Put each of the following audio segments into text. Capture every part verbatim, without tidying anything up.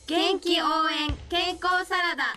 元気応援健康サラダ。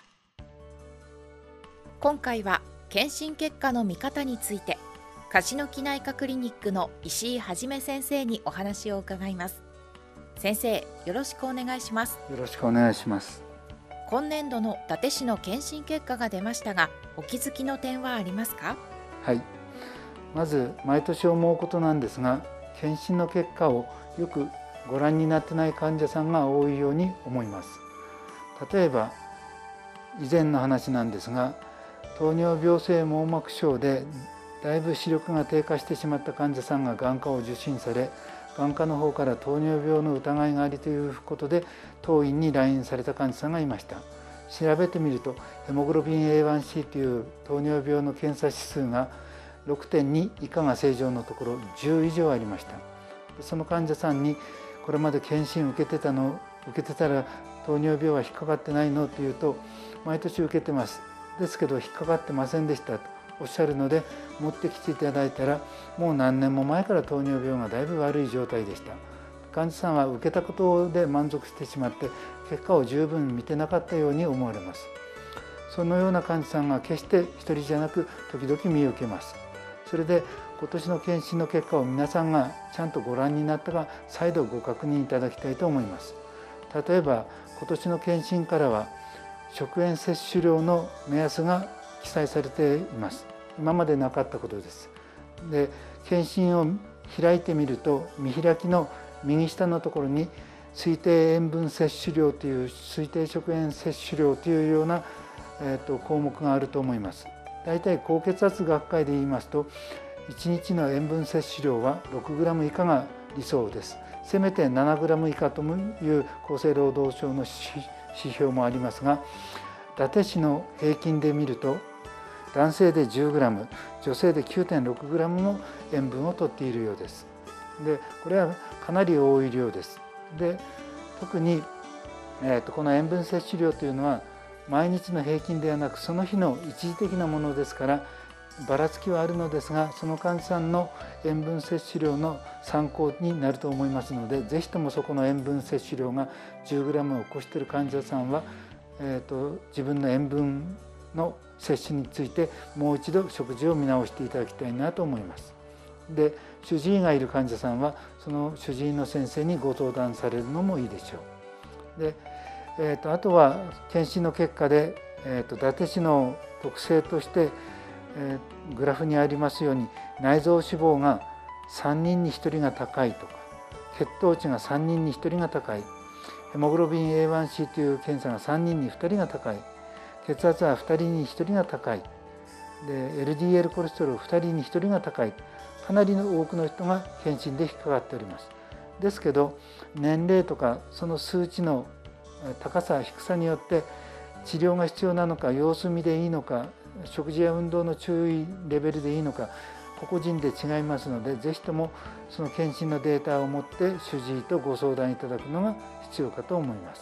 今回は検診結果の見方について、樫野木内科クリニックの石井はじめ先生にお話を伺います。先生、よろしくお願いします。 よろしくお願いします。 今年度の伊達市の検診結果が出ましたが、お気づきの点はありますか？ はい、まず毎年思うことなんですが、検診の結果をよくご覧になってない患者さんが多いように思います。例えば以前の話なんですが、糖尿病性網膜症でだいぶ視力が低下してしまった患者さんが眼科を受診され、眼科の方から糖尿病の疑いがありということで当院に来院された患者さんがいました。調べてみるとヘモグロビン エーワンシー という糖尿病の検査指数が ろくてんに 以下が正常のところじゅう以上ありました。その患者さんにこれまで検診受けてたの受けてたら糖尿病は引っかかってないのというと、毎年受けてますですけど引っかかってませんでしたとおっしゃるので、持ってきていただいたらもう何年も前から糖尿病がだいぶ悪い状態でした。患者さんは受けたことで満足してしまって結果を十分見てなかったように思われます。そのような患者さんが決して一人じゃなく時々見受けます。それで今年の検診の結果を皆さんがちゃんとご覧になったか再度ご確認いただきたいと思います。例えば今年の検診からは食塩摂取量の目安が記載されています。今までなかったことです。で、検診を開いてみると見開きの右下のところに推定塩分摂取量という推定食塩摂取量というような、えー、と項目があると思います。だいたい高血圧学会で言いますといちにちの塩分摂取量は ろくグラム 以下が理想です。せめて ななグラム 以下という厚生労働省の指標もありますが、伊達市の平均で見ると男性で じゅうグラム、女性で きゅうてんろくグラム も塩分を摂っているようです。で、これはかなり多い量です。で、特に、えー、とこの塩分摂取量というのは毎日の平均ではなくその日の一時的なものですからばらつきはあるのですが、その患者さんの塩分摂取量の参考になると思いますので、ぜひともそこの塩分摂取量が じゅうグラム を超している患者さんは、えー、と自分の塩分の摂取についてもう一度食事を見直していただきたいなと思います。で、主治医がいる患者さんはその主治医の先生にご相談されるのもいいでしょう。で、えー、とあとは検診の結果で、えー、と伊達市の特性として、えー、グラフにありますように内臓脂肪がさんにんにひとりが高いとか、血糖値がさんにんにひとりが高い、ヘモグロビン エーワンシー という検査がさんにんにふたりが高い、血圧はふたりにひとりが高い、で エルディーエル コレステロールふたりにひとりが高い、かなりの多くの人が検診で引っかかっております。ですけど年齢とかその数値の高さ低さによって治療が必要なのか、様子見でいいのか、食事や運動の注意レベルでいいのか、個々人で違いますので、ぜひともその検診のデータを持って主治医とご相談いただくのが必要かと思います。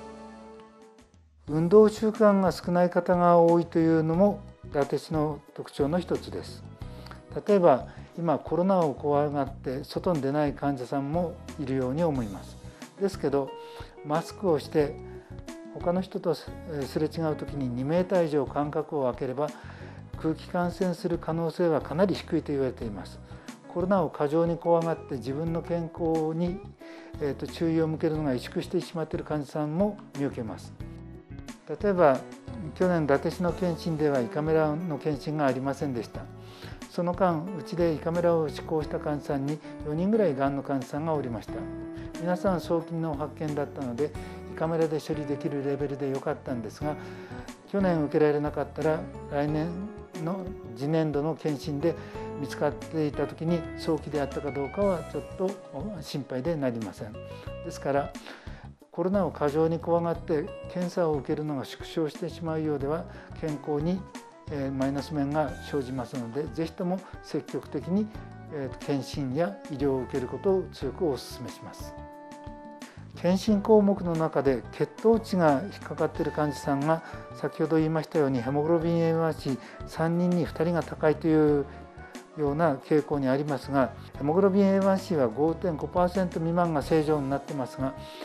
運動習慣が少ない方が多いというのも伊達市の特徴の一つです。例えば今コロナを怖がって外に出ない患者さんもいるように思います。ですけどマスクをして他の人とすれ違う時ににメーター以上間隔を空ければ空気感染する可能性はかなり低いと言われています。コロナを過剰に怖がって自分の健康に、えー、と注意を向けるのが萎縮してしまっている患者さんも見受けます。例えば去年伊達市の検診では胃カメラの検診がありませんでした。その間うちで胃カメラを施行した患者さんによにんぐらいがんの患者さんがおりました。皆さん早期の発見だったので胃カメラで処理できるレベルで良かったんですが、去年受けられなかったら来年の次年度の検診で見つかっていた時に早期であったかどうかはちょっと心配でなりません。ですからコロナを過剰に怖がって検査を受けるのが縮小してしまうようでは健康にマイナス面が生じますので、ぜひとも積極的に検診や医療を受けることを強くお勧めします。検診項目の中で血糖値が引っかかっている患者さんが先ほど言いましたようにヘモグロビン エーワンシーさんにんにふたりが高いというような傾向にありますが、ヘモグロビン エーワンシー は ごてんごパーセント 未満が正常になってますが、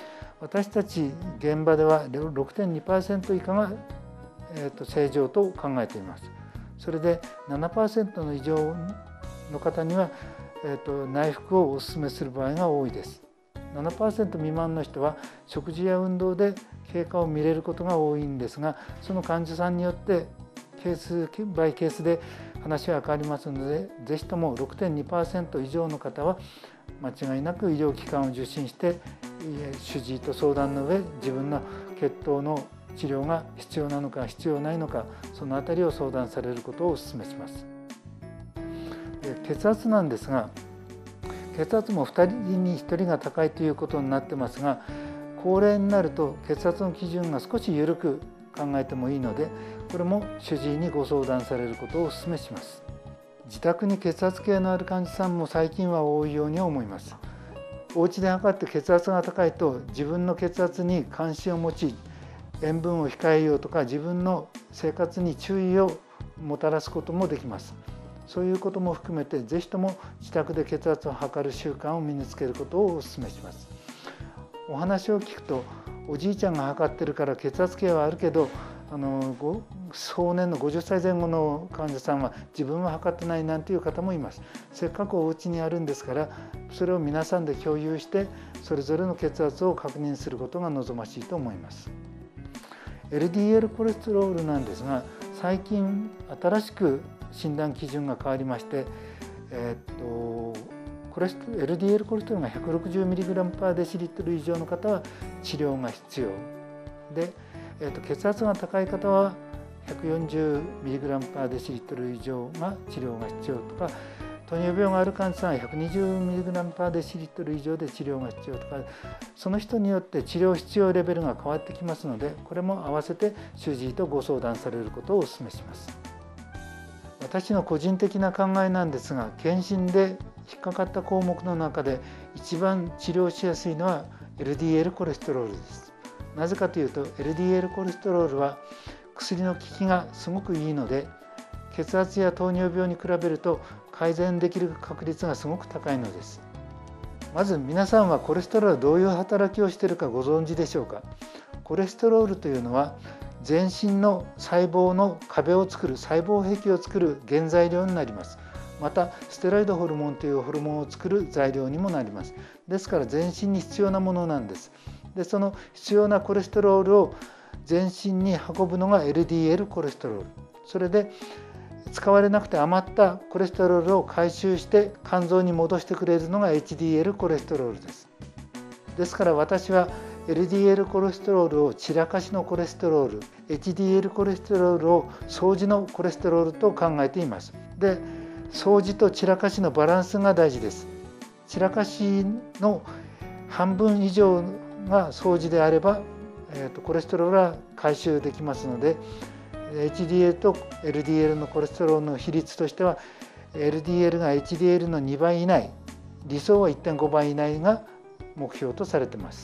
私たち現場では ろくてんにパーセント 以下が、えー、と正常と考えています。それで ななパーセント の以上の方には、えー、と内服をお勧めする場合が多いです。ななパーセント 未満の人は食事や運動で経過を見れることが多いんですが、その患者さんによってケースバイケースで話は変わりますので、ぜひとも ろくてんにパーセント 以上の方は間違いなく医療機関を受診して主治医と相談の上、自分の血糖の治療が必要なのか必要ないのか、そのあたりを相談されることをお勧めします。血圧なんですが、血圧もふたりにひとりが高いということになってますが、高齢になると血圧の基準が少し緩く考えてもいいので、これも主治医にご相談されることをお勧めします。自宅に血圧計のある患者さんも最近は多いように思います。お家で測って血圧が高いと自分の血圧に関心を持ち、塩分を控えようとか自分の生活に注意をもたらすこともできます。そういうことも含めて、ぜひとも自宅で血圧を測る習慣を身につけることをお勧めします。お話を聞くと、おじいちゃんが測ってるから血圧計はあるけど、あの壮年のごじゅっさいぜん後の患者さんは自分は測ってないなんていう方もいます。せっかくお家にあるんですから、それを皆さんで共有してそれぞれの血圧を確認することが望ましいと思います。 エルディーエル コレステロールなんですが、最近新しく診断基準が変わりまして、えー、っとコレステ エルディーエル コレステロールが ひゃくろくじゅうミリグラムパーデシリットル以上の方は治療が必要で、えー、と血圧が高い方は ひゃくよんじゅうミリグラムパーデシリットル以上が治療が必要とか、糖尿病がある患者さんは ひゃくにじゅうミリグラムパーデシリットル以上で治療が必要とか、その人によって治療必要レベルが変わってきますので、これも合わせて主治医とご相談されることをお勧めします。私の個人的な考えなんですが、検診で引っかかった項目の中で一番治療しやすいのは エルディーエル コレステロールです。なぜかというと エルディーエル コレステロールは薬の効きがすごくいいので、血圧や糖尿病に比べると改善できる確率がすごく高いのです。まず皆さんはコレステロールはどういう働きをしているかご存知でしょうか。コレステロールというのは全身の細胞の壁を作る、細胞壁を作る原材料になります。またステロイドホルモンというホルモンを作る材料にもなります。ですから全身に必要なものなんです。でその必要なコレステロールを全身に運ぶのが エルディーエル コレステロール。それで使われなくて余ったコレステロールを回収して肝臓に戻してくれるのが エイチディーエル コレステロールです。ですから私は エルディーエル コレステロールを散らかしのコレステロール、エイチディーエル コレステロールを相似のコレステロールと考えています。で、相似と散らかしのバランスが大事です。散らかしの半分以上が相似であれば、えーと、コレステロールは回収できますので、エイチディーエル と エルディーエル のコレステロールの比率としては エルディーエル が エイチディーエル のにばい以内、理想は いってんごばい以内が目標とされています。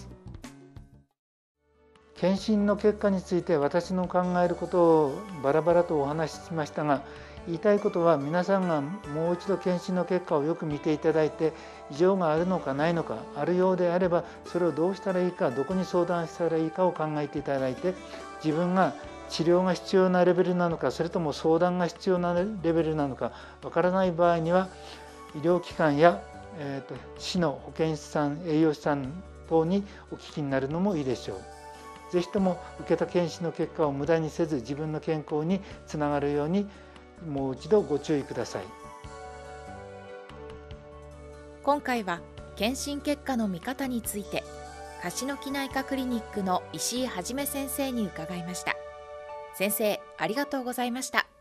検診の結果について私の考えることをバラバラとお話ししましたが、言いたいことは皆さんがもう一度検診の結果をよく見ていただいて、異常があるのかないのか、あるようであればそれをどうしたらいいか、どこに相談したらいいかを考えていただいて、自分が治療が必要なレベルなのか、それとも相談が必要なレベルなのかわからない場合には、医療機関や、えーと、市の保健師さん、栄養士さん等にお聞きになるのもいいでしょう。ぜひとも受けた検診の結果を無駄にせず、自分の健康につながるようにもう一度ご注意ください。 今回は検診結果の見方について、樫木内科クリニックの石井はじめ先生に伺いました。先生、ありがとうございました。